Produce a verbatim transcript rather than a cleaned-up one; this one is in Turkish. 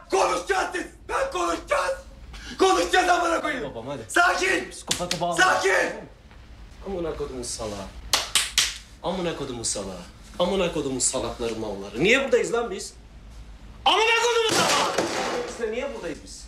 Konuşacağız siz. Ben konuşacağız. Konuşacağız amına koyayım. Babam hadi. Sakin. Psikopata bağlı. Sakin. Amına kodumun salağı. Amına kodumun salağı. Amına kodumun salakları malları. Niye buradayız lan biz? Amına kodumun salağı! Biz de niye buradayız biz?